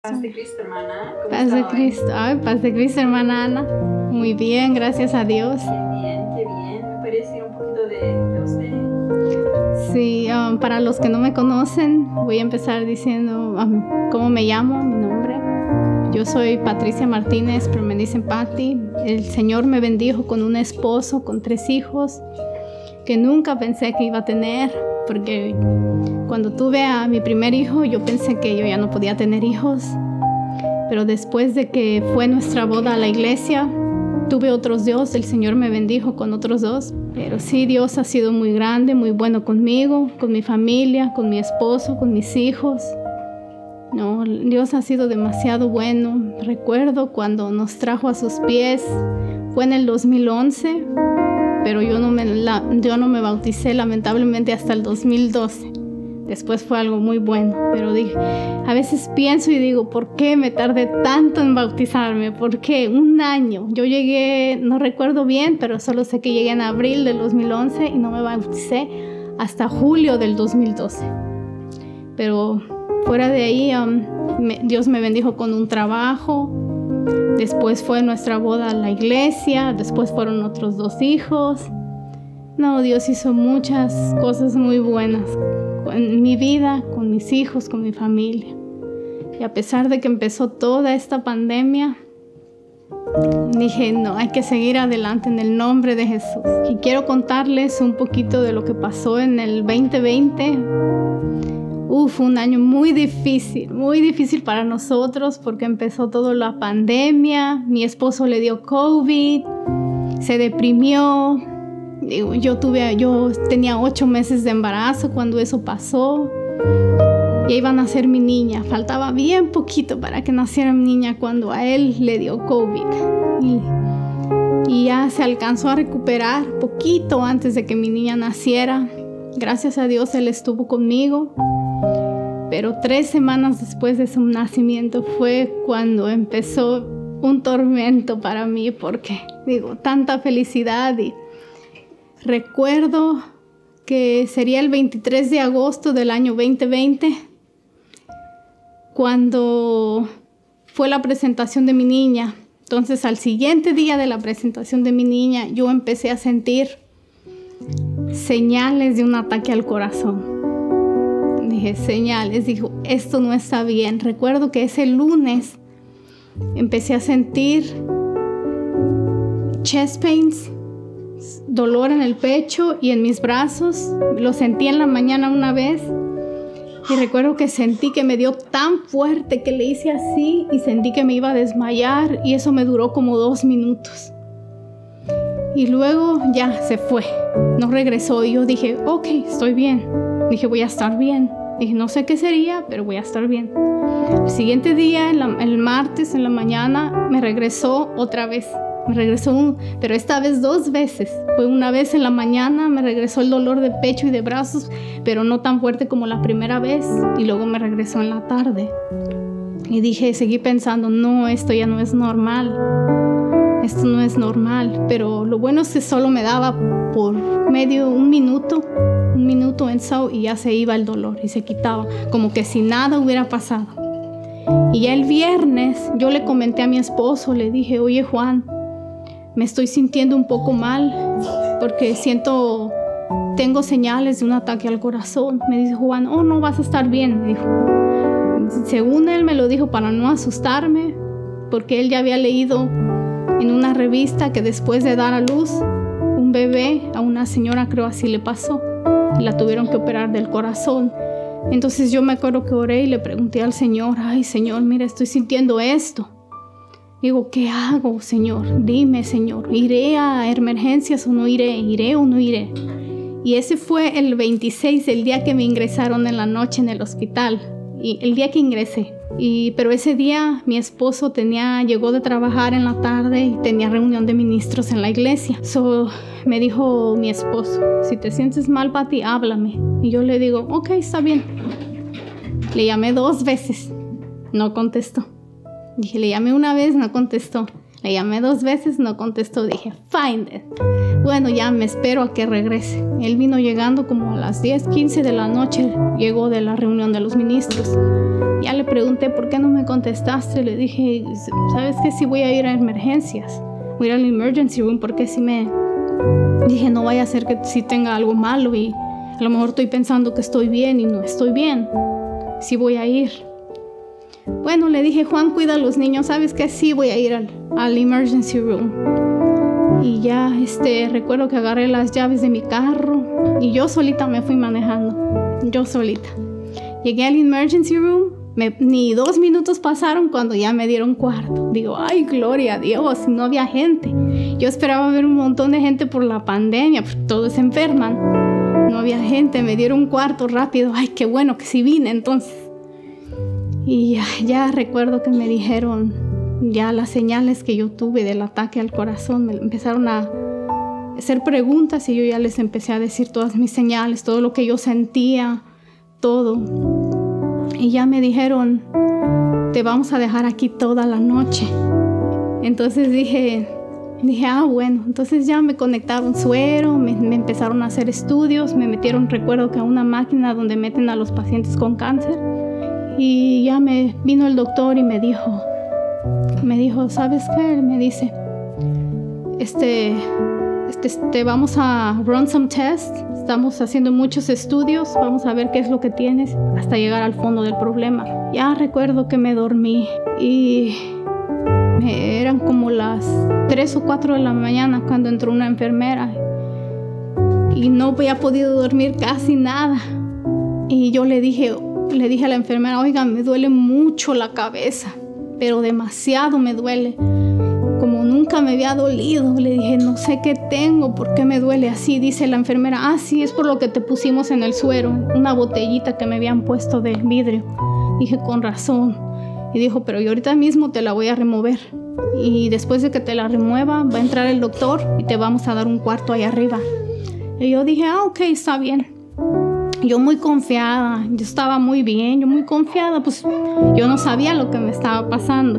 Paz de Cristo, hermana. ¿Cómo Paz de Cristo. Ay, paz de Cristo, hermana Ana. Muy bien, gracias a Dios. Qué bien, qué bien. ¿Me puede decir un poquito de usted? Sí, para los que no me conocen, voy a empezar diciendo cómo me llamo, mi nombre. Yo soy Patricia Martínez, pero me dicen Patti. El Señor me bendijo con un esposo, con 3 hijos, que nunca pensé que iba a tener, porque cuando tuve a mi primer hijo, yo pensé que yo ya no podía tener hijos. Pero después de que fue nuestra boda a la iglesia, tuve otros 2, el Señor me bendijo con otros 2. Pero sí, Dios ha sido muy grande, muy bueno conmigo, con mi familia, con mi esposo, con mis hijos. No, Dios ha sido demasiado bueno. Recuerdo cuando nos trajo a sus pies, fue en el 2011, pero yo no me bauticé lamentablemente hasta el 2012. Después fue algo muy bueno, pero dije, a veces pienso y digo, ¿por qué me tardé tanto en bautizarme? ¿Por qué? 1 año. Yo llegué, no recuerdo bien, pero solo sé que llegué en abril del 2011 y no me bauticé hasta julio del 2012. Pero fuera de ahí, Dios me bendijo con un trabajo. Después fue nuestra boda a la iglesia. Después fueron otros 2 hijos. No, Dios hizo muchas cosas muy buenas en mi vida, con mis hijos, con mi familia. Y a pesar de que empezó toda esta pandemia, dije, no, hay que seguir adelante en el nombre de Jesús. Y quiero contarles un poquito de lo que pasó en el 2020. Fue un año muy difícil para nosotros porque empezó toda la pandemia. Mi esposo le dio COVID, se deprimió. Yo tenía 8 meses de embarazo cuando eso pasó. Ya iba a nacer mi niña. Faltaba bien poquito para que naciera mi niña cuando a él le dio COVID. Y ya se alcanzó a recuperar poquito antes de que mi niña naciera. Gracias a Dios él estuvo conmigo. Pero 3 semanas después de su nacimiento fue cuando empezó un tormento para mí porque, tanta felicidad. Y recuerdo que sería el 23 de agosto del año 2020 cuando fue la presentación de mi niña. Entonces, al siguiente día de la presentación de mi niña, yo empecé a sentir señales de un ataque al corazón. Dije, señales, dijo, esto no está bien. Recuerdo que ese lunes empecé a sentir chest pains, dolor en el pecho y en mis brazos. Lo sentí en la mañana una vez y recuerdo que sentí que me dio tan fuerte que le hice así y sentí que me iba a desmayar y eso me duró como 2 minutos. Y luego ya se fue, no regresó y yo dije, ok, estoy bien. Dije, voy a estar bien. Dije, no sé qué sería, pero voy a estar bien. El siguiente día, el martes en la mañana, me regresó otra vez. Pero esta vez 2 veces. Fue una vez en la mañana, me regresó el dolor de pecho y de brazos, pero no tan fuerte como la primera vez. Y luego me regresó en la tarde. Y seguí pensando, no, esto ya no es normal. Esto no es normal. Pero lo bueno es que solo me daba por medio 1 minuto en so y ya se iba el dolor y se quitaba, como que si nada hubiera pasado. Y ya el viernes yo le comenté a mi esposo, le dije, oye Juan, me estoy sintiendo un poco mal porque tengo señales de un ataque al corazón. Me dice Juan, no vas a estar bien, me dijo. Según él me lo dijo para no asustarme, porque él ya había leído en una revista que después de dar a luz un bebé, a una señora creo así le pasó, la tuvieron que operar del corazón. Entonces yo me acuerdo que oré y le pregunté al Señor, ay Señor, mira, estoy sintiendo esto. Digo, ¿qué hago, Señor? Dime, Señor, ¿iré a emergencias o no iré? ¿Iré o no iré? Y ese fue el 26, el día que me ingresaron en la noche en el hospital. Y el día que ingresé. Pero ese día mi esposo llegó de trabajar en la tarde y tenía reunión de ministros en la iglesia. Me dijo mi esposo, si te sientes mal, Pati, háblame. Y yo le digo, ok, está bien. Le llamé 2 veces, no contestó. Dije, le llamé 1 vez, no contestó. Le llamé 2 veces, no contestó. Dije, find it. Bueno, ya me espero a que regrese. Él vino llegando como a las 10:15 de la noche, llegó de la reunión de los ministros. Ya le pregunté, ¿por qué no me contestaste? Le dije, ¿sabes qué? Si voy a ir a emergencias, voy a ir al emergency room, porque si me... Dije, no vaya a ser que si tenga algo malo y a lo mejor estoy pensando que estoy bien y no estoy bien. Sí voy a ir. Bueno, le dije, Juan, cuida a los niños, ¿sabes qué? Sí voy a ir al emergency room. Y ya recuerdo que agarré las llaves de mi carro y yo solita me fui manejando. Yo solita. Llegué al emergency room, ni 2 minutos pasaron cuando ya me dieron cuarto. Digo, ay, gloria a Dios, no había gente. Yo esperaba ver un montón de gente por la pandemia, porque todos se enferman. No había gente, me dieron un cuarto rápido. Ay, qué bueno que sí vine entonces. Y ya recuerdo que me dijeron ya las señales que yo tuve del ataque al corazón. Me empezaron a hacer preguntas y yo ya les empecé a decir todas mis señales, todo lo que yo sentía, todo. Y ya me dijeron, te vamos a dejar aquí toda la noche. Entonces dije, bueno, entonces ya me conectaron suero, me empezaron a hacer estudios, me metieron, recuerdo que a una máquina donde meten a los pacientes con cáncer. Y ya me vino el doctor y me dijo, ¿sabes qué? Él me dice, vamos a run some tests, estamos haciendo muchos estudios, vamos a ver qué es lo que tienes hasta llegar al fondo del problema. Ya recuerdo que me dormí y eran como las 3 o 4 de la mañana cuando entró una enfermera y no había podido dormir casi nada. Y yo le dije a la enfermera, oiga, me duele mucho la cabeza, pero demasiado me duele, como nunca me había dolido. Le dije, no sé qué tengo, ¿por qué me duele así? Dice la enfermera, sí, es por lo que te pusimos en el suero, una botellita que me habían puesto de vidrio. Dije, con razón. Y dijo, pero yo ahorita mismo te la voy a remover. Y después de que te la remueva, va a entrar el doctor y te vamos a dar un cuarto ahí arriba. Y yo dije, ok, está bien. Yo muy confiada, yo estaba muy bien, yo muy confiada, pues yo no sabía lo que me estaba pasando.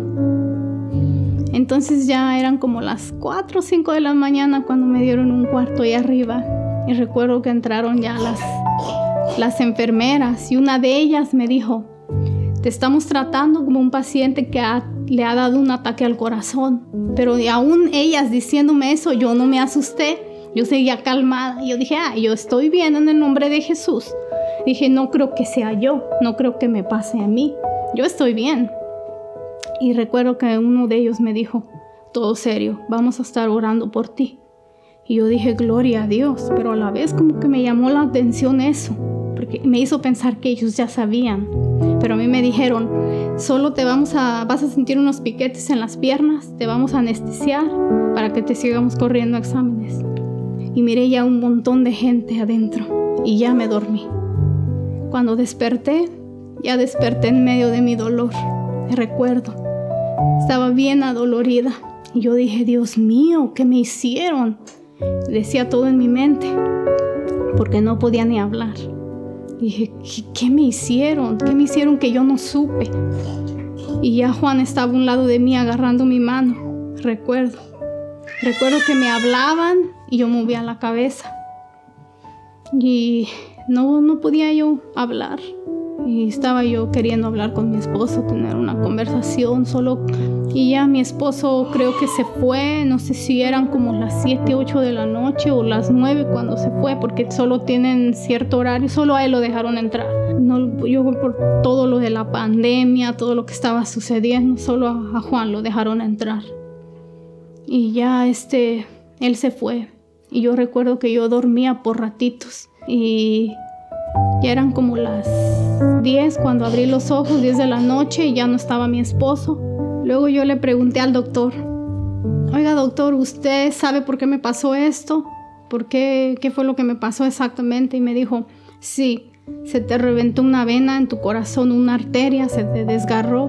Entonces ya eran como las 4 o 5 de la mañana cuando me dieron un cuarto ahí arriba. Y recuerdo que entraron ya las enfermeras y una de ellas me dijo, te estamos tratando como un paciente que le ha dado un ataque al corazón. Pero aún ellas diciéndome eso, yo no me asusté. Yo seguía calmada. Yo dije, yo estoy bien en el nombre de Jesús. Dije, no creo que sea yo. No creo que me pase a mí. Yo estoy bien. Y recuerdo que uno de ellos me dijo, todo serio, vamos a estar orando por ti. Y yo dije, gloria a Dios. Pero a la vez como que me llamó la atención eso. Porque me hizo pensar que ellos ya sabían. Pero a mí me dijeron, solo vas a sentir unos piquetes en las piernas. Te vamos a anestesiar para que te sigamos corriendo exámenes. Y miré ya un montón de gente adentro y ya me dormí. Cuando desperté, ya desperté en medio de mi dolor. Me recuerdo, estaba bien adolorida. Y yo dije, Dios mío, ¿qué me hicieron? Decía todo en mi mente, porque no podía ni hablar. Dije, ¿qué me hicieron? ¿Qué me hicieron que yo no supe? Y ya Juan estaba a un lado de mí agarrando mi mano. Recuerdo que me hablaban y yo movía la cabeza. Y no podía yo hablar. Y estaba yo queriendo hablar con mi esposo, tener una conversación solo. Y ya mi esposo creo que se fue, no sé si eran como las 7, 8 de la noche o las 9 cuando se fue, porque solo tienen cierto horario, solo a él lo dejaron entrar. No, yo por todo lo de la pandemia, todo lo que estaba sucediendo, solo a Juan lo dejaron entrar. Y ya él se fue. Y yo recuerdo que yo dormía por ratitos. Y ya eran como las 10 cuando abrí los ojos, 10 de la noche, y ya no estaba mi esposo. Luego yo le pregunté al doctor, oiga doctor, ¿usted sabe por qué me pasó esto? ¿Qué fue lo que me pasó exactamente? Y me dijo, sí, se te reventó una vena en tu corazón, una arteria, se te desgarró.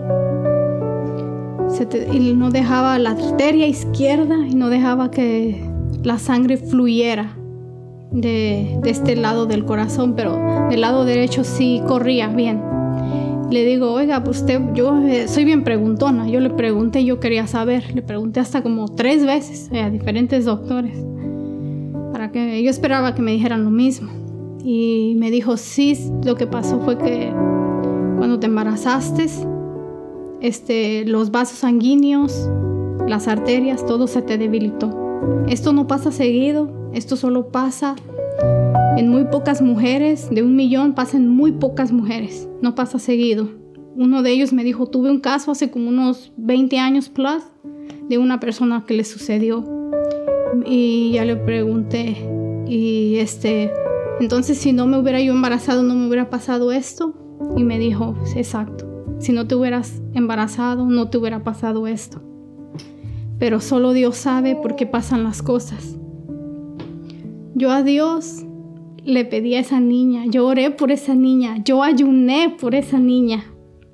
Y no dejaba la arteria izquierda y no dejaba que la sangre fluyera de este lado del corazón, pero del lado derecho sí corría bien. Le digo, oiga, pues yo soy bien preguntona. Yo le pregunté, yo quería saber. Le pregunté hasta como 3 veces a diferentes doctores. yo esperaba que me dijeran lo mismo. Y me dijo, sí, lo que pasó fue que cuando te embarazaste, los vasos sanguíneos, las arterias, todo se te debilitó. Esto no pasa seguido, esto solo pasa en muy pocas mujeres. De 1 millón pasa en muy pocas mujeres, no pasa seguido. Uno de ellos me dijo, tuve un caso hace como unos 20 años plus de una persona que le sucedió. Y ya le pregunté, y entonces si no me hubiera yo embarazado, ¿no me hubiera pasado esto? Y me dijo, exacto, si no te hubieras embarazado, no te hubiera pasado esto. Pero solo Dios sabe por qué pasan las cosas. Yo a Dios le pedí a esa niña, yo oré por esa niña, yo ayuné por esa niña.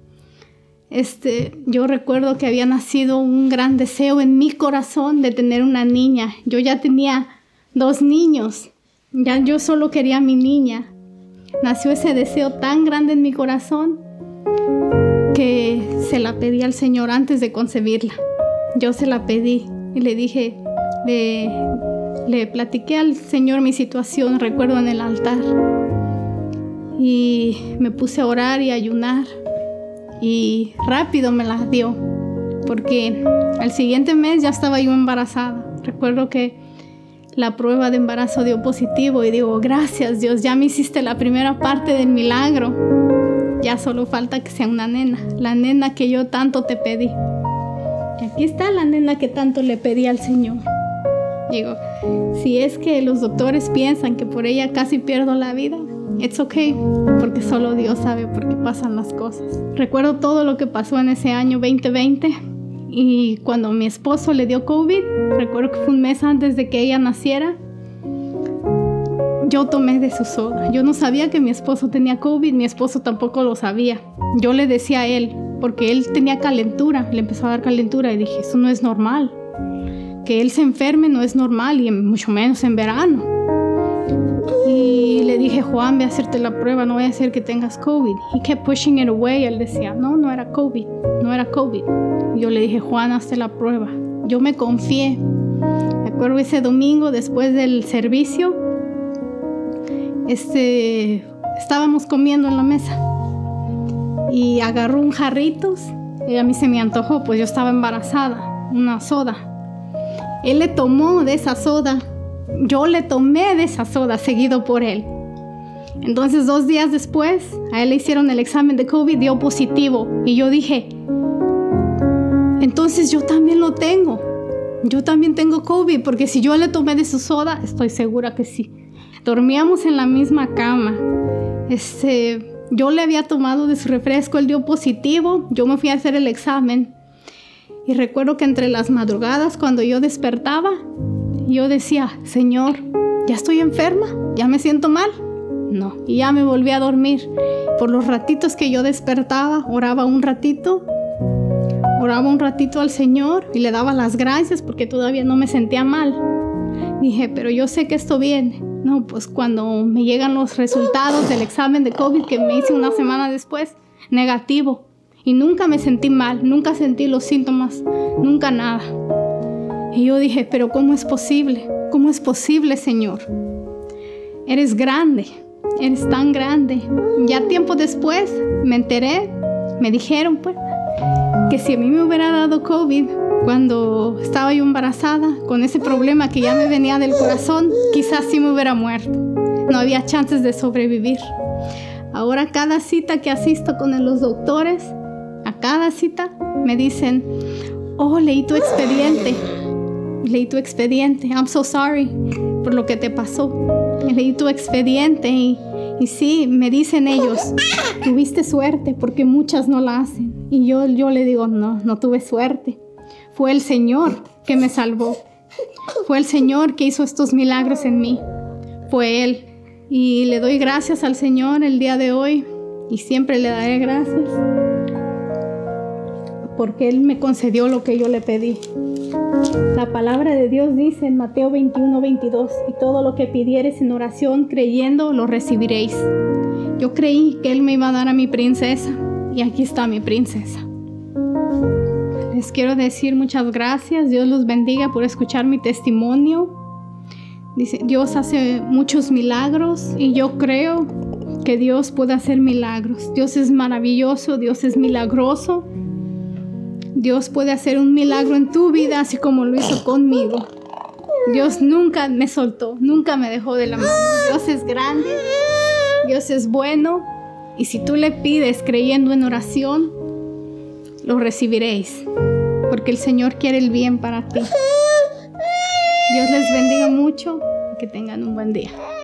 Yo recuerdo que había nacido un gran deseo en mi corazón de tener una niña. Yo ya tenía 2 niños, ya yo solo quería a mi niña. Nació ese deseo tan grande en mi corazón que se la pedí al Señor antes de concebirla. Yo se la pedí y le dije, le platiqué al Señor mi situación, recuerdo en el altar. Y me puse a orar y a ayunar. Y rápido me la dio, porque al siguiente mes ya estaba yo embarazada. Recuerdo que la prueba de embarazo dio positivo y digo, gracias Dios, ya me hiciste la primera parte del milagro. Ya solo falta que sea una nena, la nena que yo tanto te pedí. Y aquí está la nena que tanto le pedí al Señor. Digo, si es que los doctores piensan que por ella casi pierdo la vida, it's okay, porque solo Dios sabe por qué pasan las cosas. Recuerdo todo lo que pasó en ese año 2020 y cuando mi esposo le dio COVID, recuerdo que fue un mes antes de que ella naciera, yo tomé de su soda. Yo no sabía que mi esposo tenía COVID, mi esposo tampoco lo sabía. Yo le decía a él, porque él tenía calentura, le empezó a dar calentura y dije, eso no es normal. Que él se enferme no es normal y mucho menos en verano. Y le dije, Juan, ve a hacerte la prueba, no vaya a ser que tengas COVID. He kept pushing it away. Él decía, no era COVID, no era COVID. Y yo le dije, Juan, hazte la prueba. Yo me confié. Me acuerdo ese domingo, después del servicio, estábamos comiendo en la mesa. Y agarró un jarritos y a mí se me antojó, pues yo estaba embarazada, una soda. Él le tomó de esa soda. Yo le tomé de esa soda seguido por él. Entonces 2 días después a él le hicieron el examen de COVID, dio positivo. Y yo dije, entonces yo también lo tengo. Yo también tengo COVID, porque si yo le tomé de su soda, estoy segura que sí. Dormíamos en la misma cama. Yo le había tomado de su refresco, él dio positivo. Yo me fui a hacer el examen. Y recuerdo que entre las madrugadas, cuando yo despertaba, yo decía, Señor, ¿ya estoy enferma? ¿Ya me siento mal? No. Y ya me volví a dormir. Por los ratitos que yo despertaba, oraba un ratito al Señor y le daba las gracias porque todavía no me sentía mal. Dije, pero yo sé que esto viene. No, pues cuando me llegan los resultados del examen de COVID que me hice una semana después, negativo. Y nunca me sentí mal, nunca sentí los síntomas, nunca nada. Y yo dije, pero ¿cómo es posible? ¿Cómo es posible, Señor? Eres grande, eres tan grande. Ya tiempo después me enteré, me dijeron pues, que si a mí me hubiera dado COVID cuando estaba yo embarazada, con ese problema que ya me venía del corazón, quizás sí me hubiera muerto. No había chances de sobrevivir. Ahora cada cita que asisto con los doctores, a cada cita me dicen, oh, leí tu expediente. I'm so sorry por lo que te pasó. Leí tu expediente y sí, me dicen ellos, tuviste suerte porque muchas no la hacen. Y yo le digo, no tuve suerte. Fue el Señor que me salvó. Fue el Señor que hizo estos milagros en mí. Fue Él. Y le doy gracias al Señor el día de hoy y siempre le daré gracias porque Él me concedió lo que yo le pedí. La palabra de Dios dice en Mateo 21:22, y todo lo que pidiereis en oración creyendo lo recibiréis. Yo creí que Él me iba a dar a mi princesa y aquí está mi princesa. Les quiero decir muchas gracias. Dios los bendiga por escuchar mi testimonio. Dice, Dios hace muchos milagros y yo creo que Dios puede hacer milagros. Dios es maravilloso, Dios es milagroso. Dios puede hacer un milagro en tu vida así como lo hizo conmigo. Dios nunca me soltó, nunca me dejó de la mano. Dios es grande, Dios es bueno. Y si tú le pides creyendo en oración, lo recibiréis. Porque el Señor quiere el bien para ti. Dios les bendiga mucho y que tengan un buen día.